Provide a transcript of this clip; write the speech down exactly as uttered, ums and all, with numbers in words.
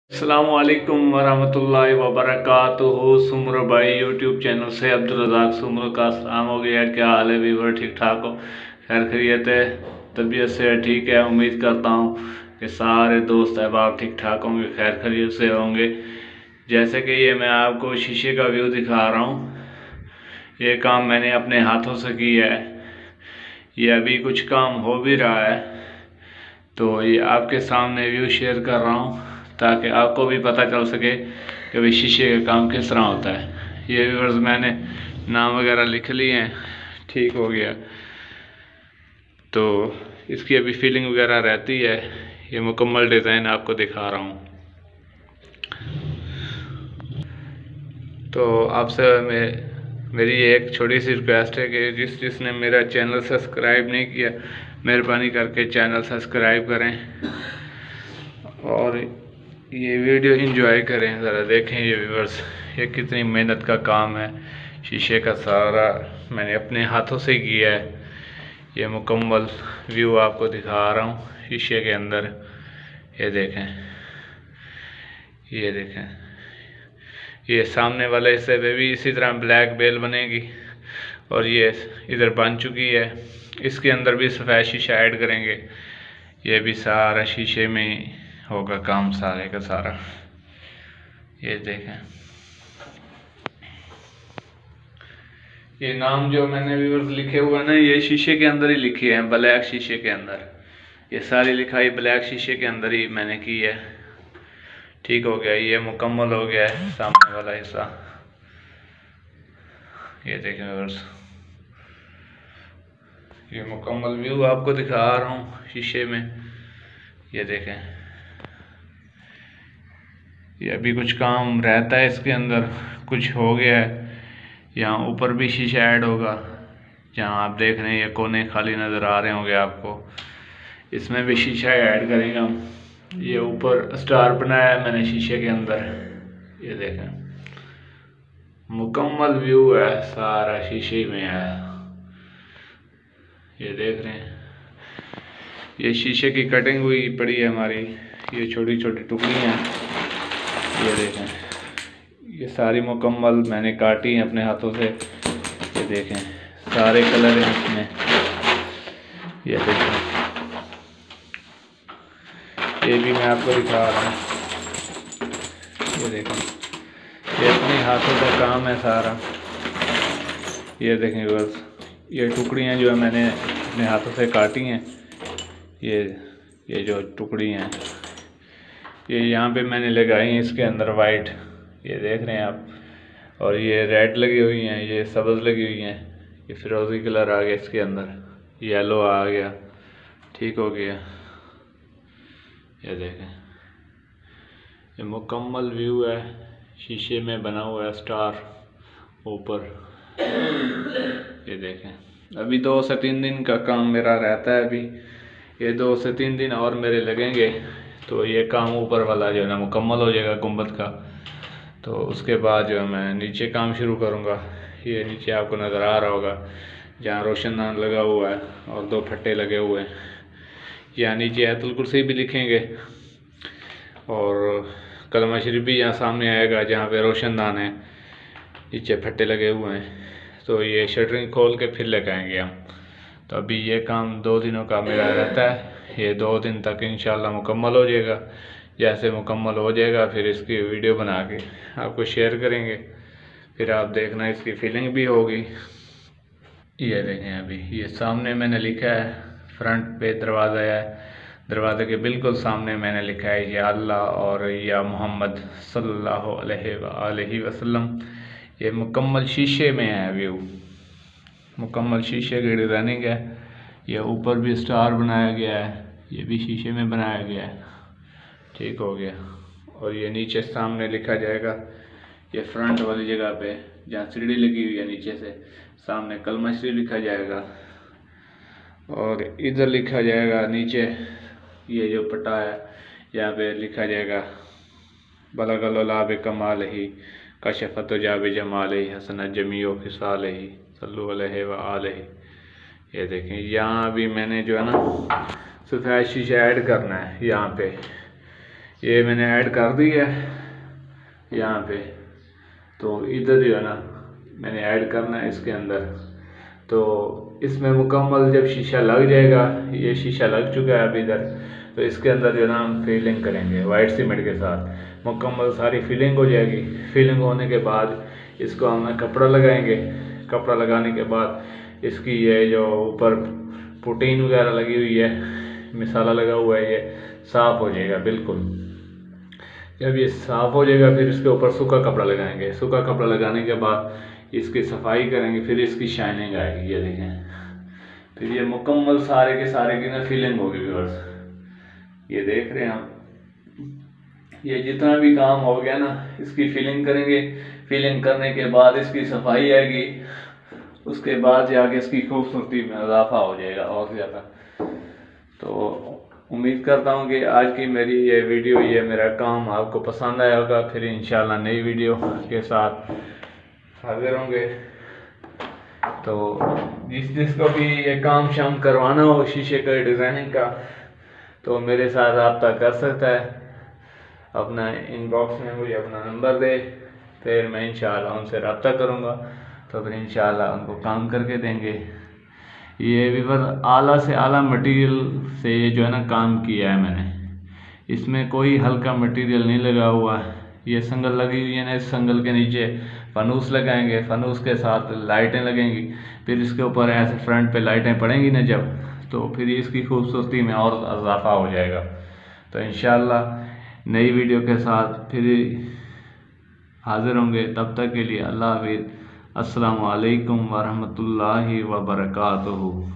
अस्सलामुअलैकुम वरहमतुल्लाहि वबरकातुहू। सुमर भाई यूट्यूब चैनल से अब्दुल रज़ाक सुमर का सलाम हो गया। क्या हाल है वीवर? ठीक ठाक हो? खैर खैरियत है? तबीयत से ठीक है? उम्मीद करता हूँ कि सारे दोस्त अहबाब ठीक ठाक होंगे, खैर खैरियत से होंगे। जैसे कि ये मैं आपको शीशे का व्यू दिखा रहा हूँ, ये काम मैंने अपने हाथों से किया है। ये अभी कुछ काम हो भी रहा है, तो ये आपके सामने व्यू शेयर कर रहा हूँ ताकि आपको भी पता चल सके कि भाई शीशे का काम किस तरह होता है। ये व्यूअर्स मैंने नाम वगैरह लिख लिए हैं, ठीक हो गया। तो इसकी अभी फीलिंग वगैरह रहती है। ये मुकम्मल डिज़ाइन आपको दिखा रहा हूँ। तो आपसे मैं मेरी एक छोटी सी रिक्वेस्ट है कि जिस जिसने मेरा चैनल सब्सक्राइब नहीं किया, मेहरबानी करके चैनल सब्सक्राइब करें और ये वीडियो एंजॉय करें। ज़रा देखें ये व्यूअर्स, ये कितनी मेहनत का काम है। शीशे का सारा मैंने अपने हाथों से किया है। ये मुकम्मल व्यू आपको दिखा रहा हूँ शीशे के अंदर। ये देखें, ये देखें, ये सामने वाले हिस्से पे भी इसी तरह ब्लैक बेल बनेगी और ये इधर बन चुकी है। इसके अंदर भी सफ़ेद शीशा ऐड करेंगे। ये भी सारा शीशे में होगा काम, सारे का सारा। ये देखें, ये नाम जो मैंने व्यूअर्स लिखे हुए हैं ना, ये शीशे के अंदर ही लिखे हैं, ब्लैक शीशे के अंदर। ये सारी लिखाई ब्लैक शीशे के अंदर ही मैंने की है। ठीक हो गया, ये मुकम्मल हो गया है सामने वाला हिस्सा। ये देखें व्यूअर्स, ये मुकम्मल व्यू आपको दिखा रहा हूँ शीशे में। ये देखें, ये अभी कुछ काम रहता है इसके अंदर, कुछ हो गया है। यहाँ ऊपर भी शीशा ऐड होगा, जहाँ आप देख रहे हैं ये कोने खाली नज़र आ रहे होंगे आपको, इसमें भी शीशा ऐड करेंगे हम। ये ऊपर स्टार बनाया है मैंने शीशे के अंदर। ये देखें, मुकम्मल व्यू है, सारा शीशे में है। ये देख रहे हैं, ये शीशे की कटिंग हुई पड़ी है हमारी, ये छोटी छोटी टुकड़ियाँ। ये देखें, ये सारी मुकम्मल मैंने काटी हैं अपने हाथों से। ये देखें, सारे कलर हैं इसमें। ये देखें, ये भी मैं आपको दिखा रहा हूँ। ये देखें, ये अपने हाथों का काम है सारा। ये देखें बस, ये टुकड़ियाँ जो है मैंने अपने हाथों से काटी हैं। ये ये जो टुकड़ी हैं, ये यहाँ पे मैंने लगाई हैं इसके अंदर वाइट। ये देख रहे हैं आप, और ये रेड लगी हुई हैं, ये सब्ज़ लगी हुई हैं, ये फिरोज़ी कलर आ गया इसके अंदर, येलो आ गया। ठीक हो गया। ये देखें, ये मुकम्मल व्यू है, शीशे में बना हुआ है स्टार ऊपर। ये देखें, अभी दो से तीन दिन का काम मेरा रहता है। अभी ये दो से तीन दिन और मेरे लगेंगे, तो ये काम ऊपर वाला जो है ना मुकम्मल हो जाएगा गुंबद का। तो उसके बाद जो है मैं नीचे काम शुरू करूँगा। ये नीचे आपको नज़र आ रहा होगा जहाँ रोशनदान लगा हुआ है और दो फट्टे लगे हुए हैं। यहाँ नीचे आयतुल कुर्सी भी लिखेंगे और कलमा शरीफ भी यहाँ सामने आएगा जहाँ पे रोशनदान है, नीचे फट्टे लगे हुए हैं। तो ये शटरिंग खोल के फिर लगाएंगे हम। तो अभी ये काम दो दिनों का मेरा रहता है। ये दो दिन तक इंशाल्लाह मुकम्मल हो जाएगा। जैसे मुकम्मल हो जाएगा फिर इसकी वीडियो बना के आपको शेयर करेंगे, फिर आप देखना, इसकी फीलिंग भी होगी। ये देखें, अभी ये सामने मैंने लिखा है, फ्रंट पे दरवाज़ा है, दरवाज़े के बिल्कुल सामने मैंने लिखा है या अल्लाह और या मोहम्मद सल्लल्लाहु अलैहि वसल्लम। ये मुकम्मल शीशे में है व्यू, मुकम्मल शीशे की डिज़ाइनिंग है। ये ऊपर भी स्टार बनाया गया है, ये भी शीशे में बनाया गया है। ठीक हो गया। और ये नीचे सामने लिखा जाएगा, ये फ्रंट वाली जगह पे जहाँ सीढ़ी लगी हुई है नीचे से सामने कलमा शरीफ लिखा जाएगा। और इधर लिखा जाएगा नीचे, ये जो पट्टा है यहाँ पे लिखा जाएगा बलगल्ला बे कमाल ही कशफत जाब जमाल ही हसन जमी व फिसाल ही सल्लु अलैहि व आलिहि। ये देखें, यहाँ भी मैंने जो है ना सफ़ेद शीशा ऐड करना है यहाँ पे। ये मैंने ऐड कर दी है यहाँ पे। तो इधर जो है ना मैंने ऐड करना है इसके अंदर। तो इसमें मुकम्मल जब शीशा लग जाएगा, ये शीशा लग चुका है अभी इधर, तो इसके अंदर जो है ना हम फिलिंग करेंगे वाइट सीमेंट के साथ। मुकम्मल सारी फिलिंग हो जाएगी। फिलिंग होने के बाद इसको हम कपड़ा लगाएंगे। कपड़ा लगाने के बाद इसकी ये जो ऊपर पुटीन वगैरह लगी हुई है, मसाला लगा हुआ है, ये साफ़ हो जाएगा बिल्कुल। जब ये साफ़ हो जाएगा फिर इसके ऊपर सूखा कपड़ा लगाएंगे। सूखा कपड़ा लगाने के बाद इसकी सफाई करेंगे, फिर इसकी शाइनिंग आएगी। ये देखें, फिर ये मुकम्मल सारे के सारे की ना फिलिंग होगी व्यूअर्स। ये देख रहे हैं हम, ये जितना भी काम हो गया ना इसकी फिलिंग करेंगे। फिलिंग करने के बाद इसकी सफाई आएगी, उसके बाद जाके इसकी खूबसूरती में इजाफा हो जाएगा और ज़्यादा। तो उम्मीद करता हूँ कि आज की मेरी ये वीडियो, ये मेरा काम आपको पसंद आया होगा। फिर इंशाल्लाह नई वीडियो के साथ हाजिर होंगे। तो जिस जिसको भी ये काम शाम करवाना हो शीशे का डिज़ाइनिंग का, तो मेरे साथ रब्ता कर सकता है। अपना इनबॉक्स में मुझे अपना नंबर दे, फिर मैं इंशाल्लाह उनसे रब्ता करूँगा। तो फिर इंशाल्लाह उनको काम करके देंगे। ये भी बस आला से आला मटेरियल से ये जो है ना काम किया है मैंने। इसमें कोई हल्का मटेरियल नहीं लगा हुआ। ये संगल लगी हुई है ना, इस संगल के नीचे फनूस लगाएंगे, फनूस के साथ लाइटें लगेंगी। फिर इसके ऊपर ऐसे फ्रंट पे लाइटें पड़ेंगी ना जब, तो फिर इसकी खूबसूरती में और इजाफा हो जाएगा। तो इंशाल्लाह नई वीडियो के साथ फिर हाजिर होंगे। तब तक के लिए अल्लाह हाफिज़। अस्सलामु अलैकुम वरहमतुल्लाहि वबरकातुहू।